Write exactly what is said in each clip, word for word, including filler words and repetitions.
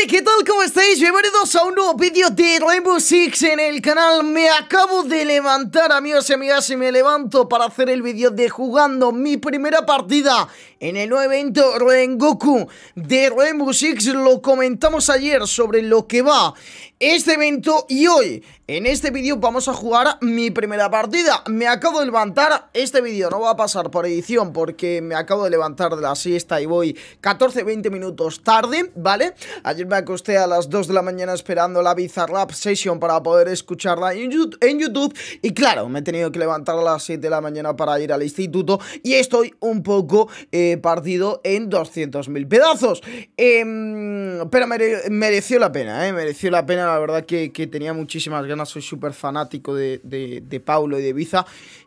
Hey, ¿qué tal? ¿Cómo estáis? Bienvenidos a un nuevo vídeo de Rainbow Six en el canal. Me acabo de levantar, amigos y amigas, y me levanto para hacer el vídeo de jugando mi primera partida en el nuevo evento Rengoku de Rainbow Six. Lo comentamos ayer sobre lo que va este evento y hoy en este vídeo vamos a jugar mi primera partida. Me acabo de levantar, este vídeo no va a pasar por edición porque me acabo de levantar de la siesta y voy catorce veinte minutos tarde, ¿vale? Ayer me acosté a las dos de la mañana esperando la Bizarrap Session para poder escucharla en YouTube y claro, me he tenido que levantar a las siete de la mañana para ir al instituto y estoy un poco eh, partido en doscientos mil pedazos, eh, pero mere mereció la pena, eh, mereció la pena. La verdad que, que tenía muchísimas ganas, soy súper fanático de, de, de Paulo y de Biza.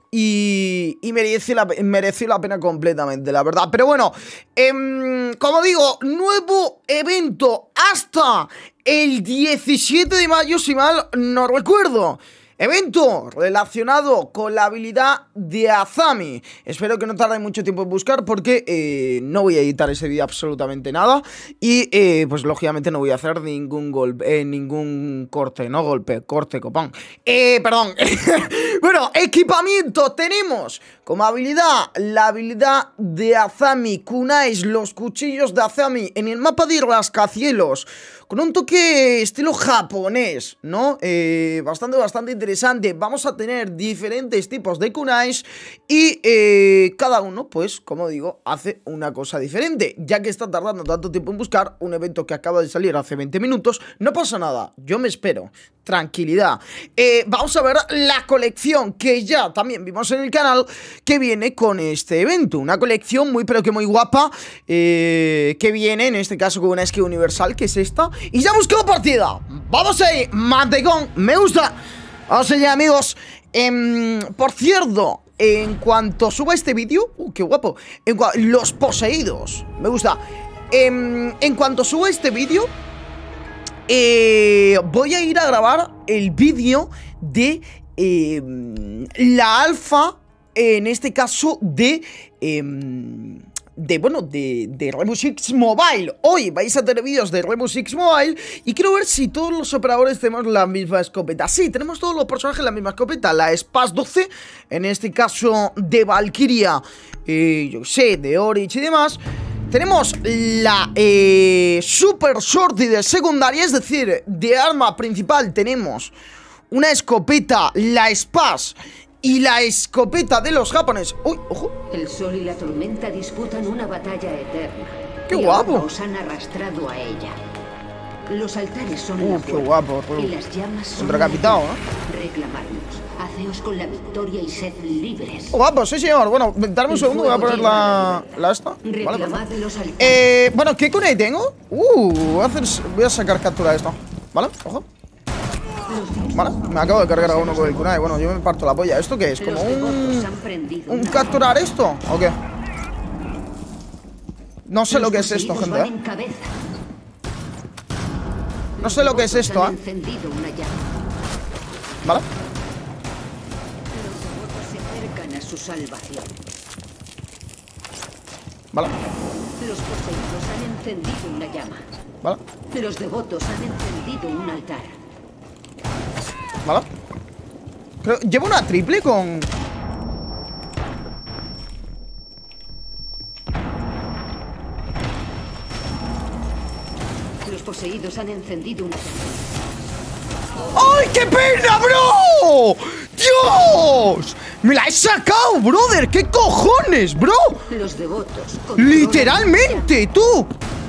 Y, y mereció, la, mereció la pena completamente, la verdad. Pero bueno, eh, como digo, nuevo evento hasta el diecisiete de mayo, si mal no recuerdo. Evento relacionado con la habilidad de Azami. Espero que no tarde mucho tiempo en buscar porque eh, no voy a editar ese vídeo absolutamente nada. Y eh, pues lógicamente no voy a hacer ningún golpe, eh, ningún corte, no golpe, corte, copán. Eh, perdón. Bueno, equipamiento tenemos como habilidad la habilidad de Azami Kunais, los cuchillos de Azami en el mapa de rascacielos. Con un toque estilo japonés, ¿no? Eh, bastante, bastante interesante. Vamos a tener diferentes tipos de kunais y eh, cada uno, pues, como digo, hace una cosa diferente. Ya que está tardando tanto tiempo en buscar un evento que acaba de salir hace veinte minutos, no pasa nada, yo me espero. Tranquilidad. Eh, vamos a ver la colección que ya también vimos en el canal que viene con este evento. Una colección muy pero que muy guapa eh, que viene en este caso con una skin universal que es esta. Y ya buscado partida. Vamos ahí, mantecón, me gusta. Vamos allá, amigos. eh, Por cierto, en cuanto suba este vídeo, uh, qué guapo, en los poseídos, me gusta. eh, En cuanto suba este vídeo Eh, voy a ir a grabar el vídeo de eh, la alfa, en este caso de, eh, de bueno, de, de Rainbow Six Mobile. Hoy vais a tener vídeos de Rainbow Six Mobile y quiero ver si todos los operadores tenemos la misma escopeta. Sí, tenemos todos los personajes la misma escopeta, la Spaz doce, en este caso de Valkyria, eh, yo sé, de Oryx y demás. Tenemos la eh, Super Shorty de secundaria, es decir, de arma principal tenemos una escopeta, la Spaz y la escopeta de los japoneses. ¡Uy, ojo! El sol y la tormenta disputan una batalla eterna. ¡Qué y guapo! ahora os han arrastrado a ella. Los altares son ¡Uh, la qué fuerza, guapo! y las llamas son Contracapitado, la ¿eh? Reclamadnos, haceos con la victoria y sed libres. Guapo, sí señor. Bueno, darme un segundo, voy a poner la, la esta. Vale, los altares. eh, bueno, ¿qué kunai tengo? Uh, voy a, hacer, voy a sacar captura de esto. ¿Vale? Ojo. Vale, me acabo de cargar a uno con el kunai. Bueno, yo me parto la polla. ¿Esto qué es? ¿Como un, un capturar esto? ¿O qué? No sé lo que es esto, gente, ¿eh? No sé lo que es esto, ¿eh? Vale. Su salvación. Vale. Los poseídos han encendido una llama. Vale. Los devotos han encendido un altar. Vale. Creo, llevo una triple con... Los poseídos han encendido una llama. ¡Ay, qué pena, bro! ¡Dios! ¡Me la he sacado, brother! ¿Qué cojones, bro? Los devotos. ¡Literalmente, tú!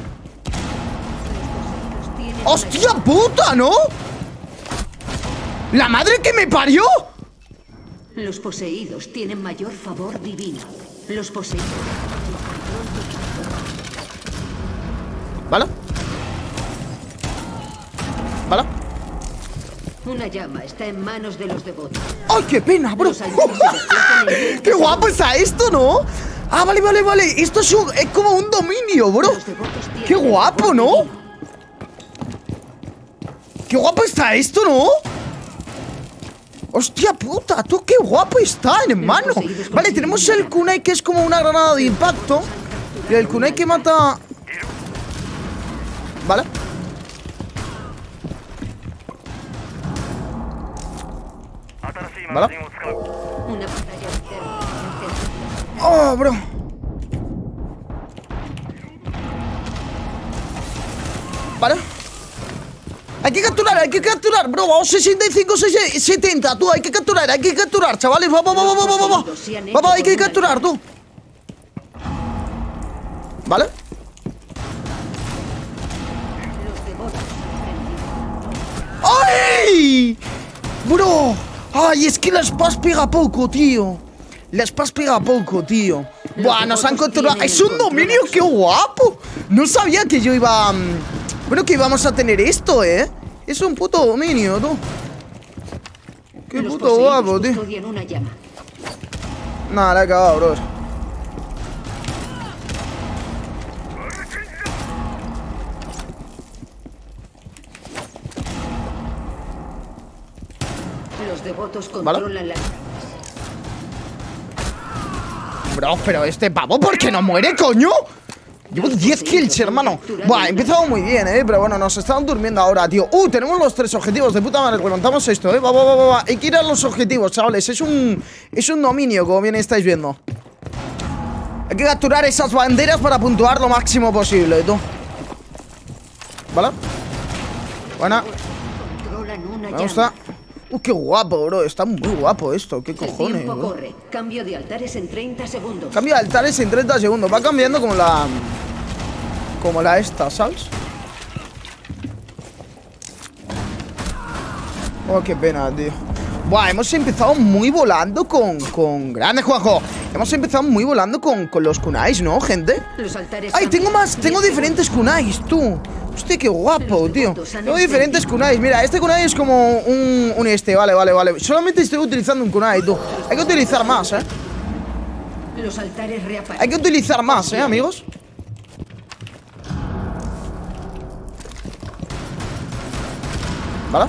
¡Hostia puta, ¿no? ¡La madre que me parió! Los poseídos tienen mayor favor divino. Los poseídos. ¿Vale? ¿Vale? Una llama está en manos de los devotos. ¡Ay, qué pena, bro! ¡Qué guapo está esto, ¿no? Ah, vale, vale, vale. Esto es, un, es como un dominio, bro. ¡Qué guapo, ¿no? ¡Qué guapo está esto, ¿no? ¡Hostia puta! ¡Tú qué guapo está, hermano! Vale, tenemos el kunai que es como una granada de impacto. Y el kunai que mata... ¿Vale? ¿Vale? Una pantalla externa. Oh, bro. Vale. Hay que capturar, hay que capturar, bro. Vamos sesenta y cinco, setenta. Tú, hay que capturar, hay que capturar, chavales. Vamos, vamos, vamos, vamos, vamos. Vamos, hay que capturar, tú. ¿Vale? ¡Ay! Bro. Ay, es que la Spaz pega poco, tío. La Spaz pega poco, tío. Buah, nos han capturado. Es un dominio, qué guapo. No sabía que yo iba... Bueno, que íbamos a tener esto, ¿eh? Es un puto dominio, tú. Qué puto guapo, tío. Nada, la he cagado, bro. Los devotos controlan la... Bro, pero este pavo, ¿por qué no muere, coño? Llevo diez kills, hermano. Buah, he empezado muy bien, eh. Pero bueno, nos están durmiendo ahora, tío. Uh, tenemos los tres objetivos de puta madre. Levantamos esto, eh. Va, va, va, va, va. Hay que ir a los objetivos, chavales. Es un... Es un dominio, como bien estáis viendo. Hay que capturar esas banderas para puntuar lo máximo posible, tú. ¿Vale? Buena. Me gusta. Uh, qué guapo, bro. Está muy guapo esto. ¿Qué cojones, bro? Corre. Cambio de altares en treinta segundos. Cambio de altares en treinta segundos. Va cambiando como la... Como la esta, ¿sabes? Oh, qué pena, tío. Buah, hemos empezado muy volando con... con... Grande, Juanjo. Hemos empezado muy volando con, con los kunais, ¿no, gente? Los altares... ¡Ay, tengo más! Tengo diferentes kunais, tú. Hostia, qué guapo, tío. Tengo diferentes kunais. Mira, este kunai es como un, un este. Vale, vale, vale. Solamente estoy utilizando un kunai, tú. Hay que utilizar más, ¿eh? Los altares reaparecen. Hay que utilizar más, ¿eh, amigos? ¿Vale?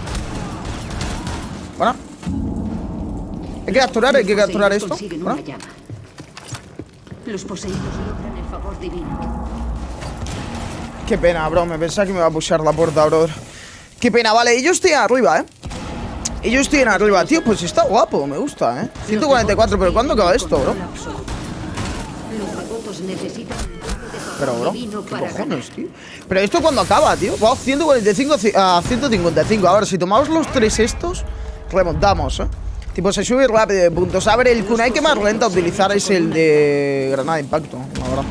Bueno. Hay que capturar, hay que capturar esto. ¿Vale? Los poseídos logran el favor divino. Qué pena, bro. Me pensaba que me iba a pushar la puerta, bro. Qué pena, vale. Ellos tienen arriba, ¿eh? Ellos tienen arriba, tío. Pues está guapo, me gusta, ¿eh? ciento cuarenta y cuatro, pero ¿cuándo acaba esto, bro? Pero, bro, ¿qué cojones, tío? Pero ¿esto cuándo acaba, tío? Wow, ciento cuarenta y cinco a ciento cincuenta y cinco. Ahora, si tomamos los tres estos, remontamos, ¿eh? Tipo, se sube rápido de puntos. A ver, el kunai que más renta utilizar es el de granada de impacto, la verdad.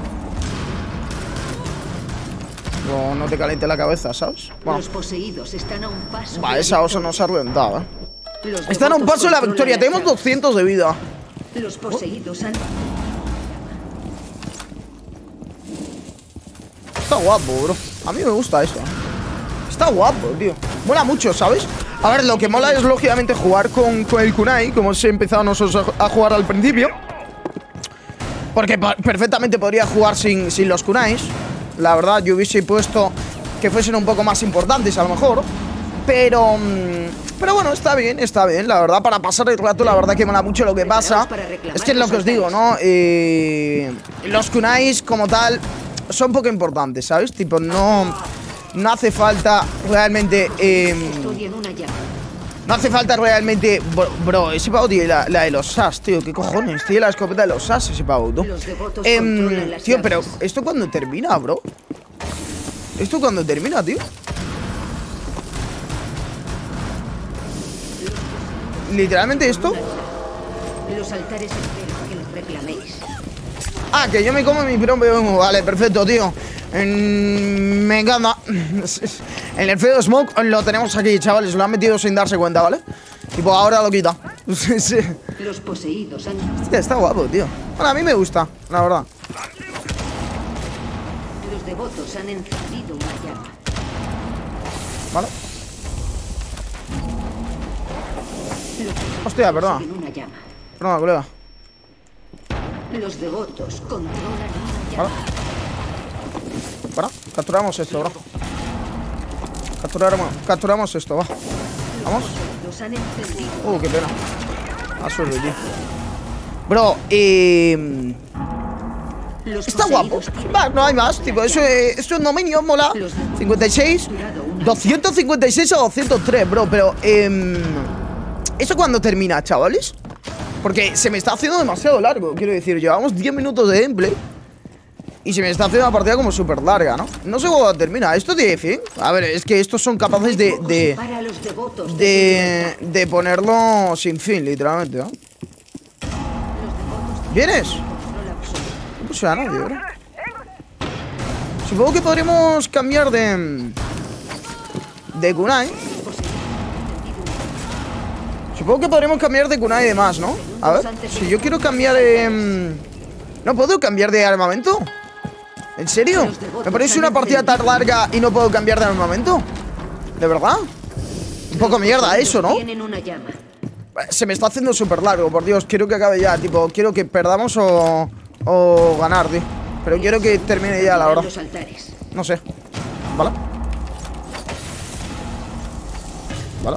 No, no te caliente la cabeza, ¿sabes? Bueno. Los poseídos están a un paso. Vale, esa osa nos ha reventado, ¿eh? Están a un paso de la victoria. Tenemos doscientos de vida. Los poseídos han... Está guapo, bro. A mí me gusta esto. Está guapo, tío. Mola mucho, ¿sabes? A ver, lo que mola es, lógicamente, jugar con, con el kunai, como os he empezado nosotros a, a jugar al principio. Porque perfectamente podría jugar sin, sin los kunais. La verdad, yo hubiese puesto que fuesen un poco más importantes, a lo mejor. Pero... Pero bueno, está bien, está bien. La verdad, para pasar el rato, la verdad que mola mucho. Lo que pasa es que es lo que os digo, ¿no? Eh, los kunais, como tal, son poco importantes, ¿sabes? Tipo, no... No hace falta realmente... Eh, no hace falta realmente... Bro, bro ese pavo tiene la, la de los S A S, tío. ¿Qué cojones? Tiene la escopeta de los S A S ese pavo, tú. Eh, tío, pero ¿esto cuándo termina, bro? ¿Esto cuándo termina, tío? Literalmente esto. Los altares esperan que les reclaméis. Ah, que yo me como mi propio... Vale, perfecto, tío. Mm, me encanta. El nerfeo de Smoke lo tenemos aquí, chavales. Lo han metido sin darse cuenta, ¿vale? Tipo, ahora lo quita. Sí. Los poseídos han... Hostia, está guapo, tío. Bueno, a mí me gusta, la verdad. Los devotos han encendido una llama. Vale. Hostia, perdona. Perdona, colega. Los devotos controlan una llama. Vale. Para, capturamos esto, bro. Capturamos, capturamos esto, va. Vamos. Uh, qué pena. A suerte, tío. Bro, eh... está guapo. Va, no hay más, tipo, eso es, eso es un dominio, mola. cincuenta y seis, doscientos cincuenta y seis a doscientos tres, bro, pero... Eh... ¿Eso cuándo termina, chavales? Porque se me está haciendo demasiado largo. Quiero decir, llevamos diez minutos de gameplay y se me está haciendo una partida como súper larga, ¿no? No sé cuándo termina. ¿Esto tiene fin? A ver, es que estos son capaces de... De, de, de ponerlo sin fin, literalmente, ¿no? ¿Vienes? No puse a nadie, bro. Supongo que podremos cambiar de... De kunai. Supongo que podremos cambiar de kunai y demás, ¿no? A ver, si yo quiero cambiar de... ¿No puedo cambiar de armamento? ¿En serio? ¿Me ponéis una partida tan larga y no puedo cambiar de armamento? ¿De verdad? Un poco mierda eso, ¿no? Se me está haciendo súper largo, por Dios. Quiero que acabe ya, tipo, quiero que perdamos o... O ganar, tío. Pero quiero que termine ya, la verdad. No sé. ¿Vale? Vale.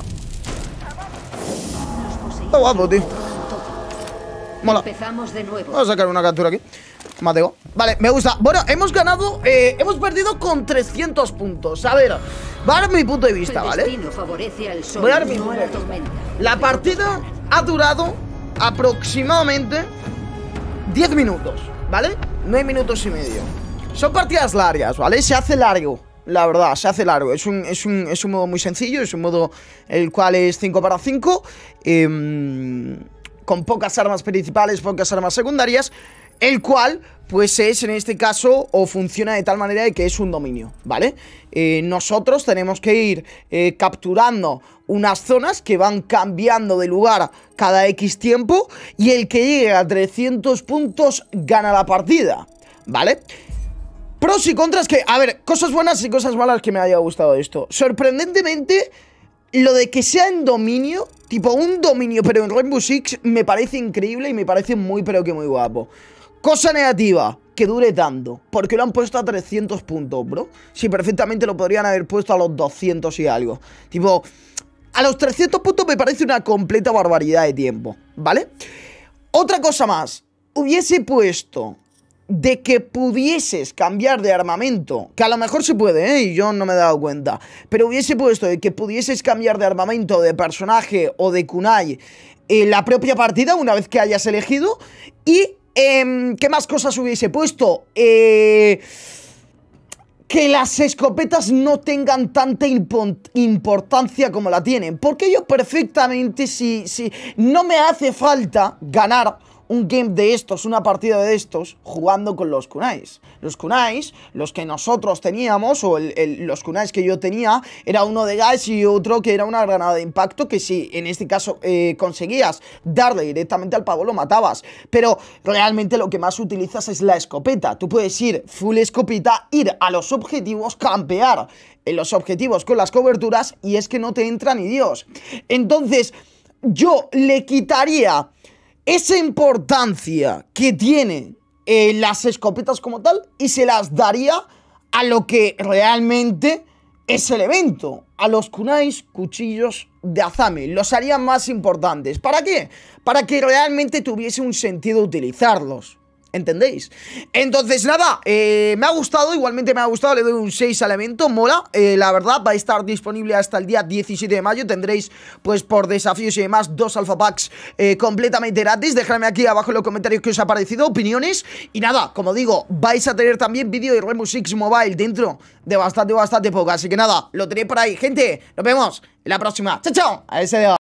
Está guapo, tío. Mola. Empezamos de nuevo. Voy a sacar una captura aquí. Mateo. Vale, me gusta. Bueno, hemos ganado, eh, hemos perdido con trescientos puntos. A ver, voy a dar mi punto de vista, ¿vale? Voy a dar mi punto de vista. La partida ha durado aproximadamente diez minutos, ¿vale? nueve minutos y medio. Son partidas largas, ¿vale? Se hace largo, la verdad, se hace largo. Es un, es un, es un modo muy sencillo. Es un modo el cual es cinco para cinco, eh, con pocas armas principales, pocas armas secundarias, el cual, pues es en este caso, o funciona de tal manera de que es un dominio, ¿vale? Eh, nosotros tenemos que ir eh, capturando unas zonas que van cambiando de lugar cada X tiempo, y el que llegue a trescientos puntos gana la partida, ¿vale? Pros y contras que, a ver, cosas buenas y cosas malas que me haya gustado esto. Sorprendentemente, lo de que sea en dominio, tipo un dominio pero en Rainbow Six, me parece increíble y me parece muy pero que muy guapo. Cosa negativa, que dure tanto. Porque lo han puesto a trescientos puntos, bro. Si perfectamente lo podrían haber puesto a los doscientos y algo. Tipo, a los trescientos puntos me parece una completa barbaridad de tiempo, ¿vale? Otra cosa más, hubiese puesto de que pudieses cambiar de armamento, que a lo mejor se puede, ¿eh? Y yo no me he dado cuenta, pero hubiese puesto de que pudieses cambiar de armamento, de personaje o de kunai en la propia partida una vez que hayas elegido. Y, eh, ¿qué más cosas hubiese puesto? Eh... Que las escopetas no tengan tanta importancia como la tienen. Porque yo perfectamente, si, si no me hace falta ganar un game de estos, una partida de estos, jugando con los kunais. Los kunais, los que nosotros teníamos, o el, el, los kunais que yo tenía, era uno de gas y otro que era una granada de impacto, que si en este caso eh, conseguías darle directamente al pavo, lo matabas. Pero realmente lo que más utilizas es la escopeta. Tú puedes ir full escopeta, ir a los objetivos, campear en los objetivos con las coberturas, y es que no te entra ni Dios. Entonces, yo le quitaría esa importancia que tienen eh, las escopetas como tal, y se las daría a lo que realmente es el evento, a los kunais, cuchillos de Azami. Los haría más importantes. ¿Para qué? Para que realmente tuviese un sentido utilizarlos. ¿Entendéis? Entonces nada, eh, me ha gustado, igualmente me ha gustado, le doy un seis al evento, mola, eh, la verdad, va a estar disponible hasta el día diecisiete de mayo, tendréis pues por desafíos y demás dos alpha packs eh, completamente gratis. Dejadme aquí abajo en los comentarios qué os ha parecido, opiniones, y nada, como digo, vais a tener también vídeo de Rainbow Six Mobile dentro de bastante, bastante poco, así que nada, lo tenéis por ahí, gente, nos vemos en la próxima, chao, chao, a ese día.